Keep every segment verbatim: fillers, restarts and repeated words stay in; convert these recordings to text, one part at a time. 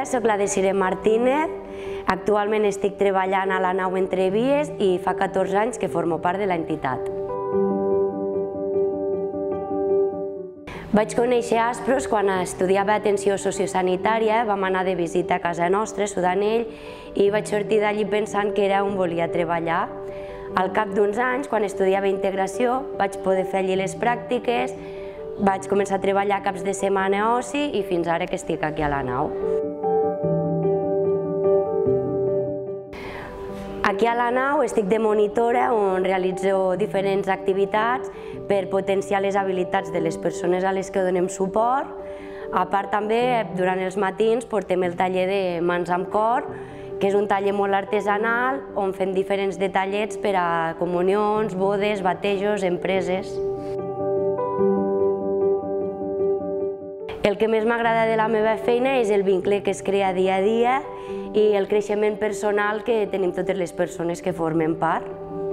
soc la Desiree Martínez, actualment estic treballant a la nau Entrevies i fa catorze anys que formo part de l'entitat. Vaig conèixer Aspros quan estudiava atenció sociosanitària, vam anar de visita a casa nostra, a Sudanell, i vaig sortir d'allí pensant que era on volia treballar. Al cap d'uns anys, quan estudiava integració, vaig poder fer allí les pràctiques, vaig començar a treballar caps de setmana a oci i fins ara que estic aquí a la nau. Aquí a la nau estic de monitora on realitzo diferents activitats per potenciar les habilitats de les persones a les que donem suport. A part també, durant els matins, portem el taller de Mans amb Cor, que és un taller molt artesanal on fem diferents detallets per a comunions, bodes, batejos, empreses. El que més m'agrada de la meva feina és el vincle que es crea dia a dia i el creixement personal que tenim totes les persones que formen part.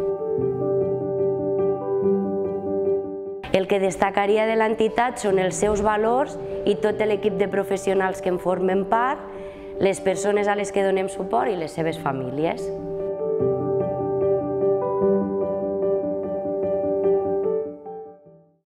El que destacaria de l'entitat són els seus valors i tot l'equip de professionals que en formen part, les persones a les que donem suport i les seves famílies.